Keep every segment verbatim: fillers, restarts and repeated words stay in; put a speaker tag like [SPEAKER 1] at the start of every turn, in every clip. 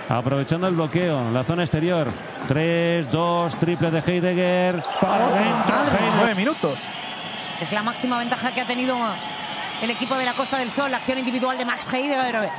[SPEAKER 1] Aprovechando el bloqueo, la zona exterior. tres, dos, triple de Heidegger. Para adentro, Heidegger.
[SPEAKER 2] nueve minutos.
[SPEAKER 3] Es la máxima ventaja que ha tenido el equipo de la Costa del Sol. La acción individual de Max Heidegger.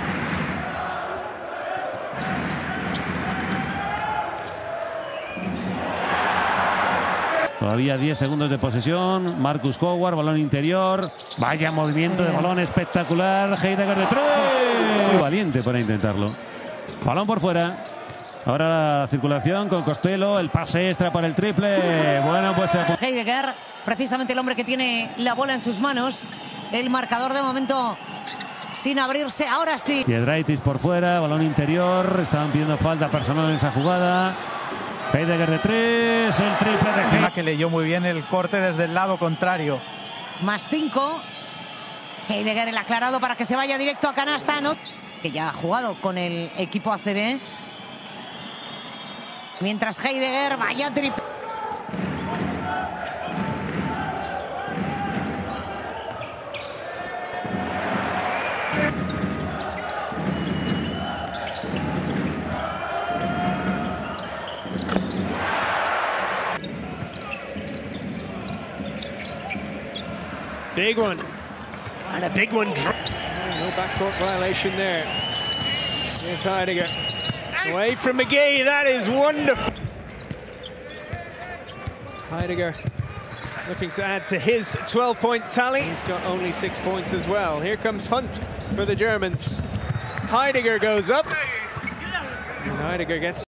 [SPEAKER 1] Todavía diez segundos de posesión. Marcus Howard, balón interior. Vaya movimiento de balón espectacular. Heidegger de tres. Muy valiente para intentarlo. Balón por fuera. Ahora la circulación con Costello. El pase extra para el triple. Bueno, pues
[SPEAKER 3] Heidegger, precisamente el hombre que tiene la bola en sus manos. El marcador de momento sin abrirse. Ahora sí.
[SPEAKER 1] Piedraitis por fuera. Balón interior. Estaban pidiendo falta personal en esa jugada. Heidegger de tres, el triple de Heidegger.
[SPEAKER 2] Que leyó muy bien el corte desde el lado contrario.
[SPEAKER 3] Más cinco. Heidegger el aclarado para que se vaya directo a canasta, ¿no? Que ya ha jugado con el equipo A C B. Mientras Heidegger vaya triple.
[SPEAKER 4] Big one, and a big one. No backcourt violation there. Here's Heidegger. Away from McGee, that is wonderful. Heidegger looking to add to his twelve-point tally. He's got only six points as well. Here comes Hunt for the Germans. Heidegger goes up. And Heidegger gets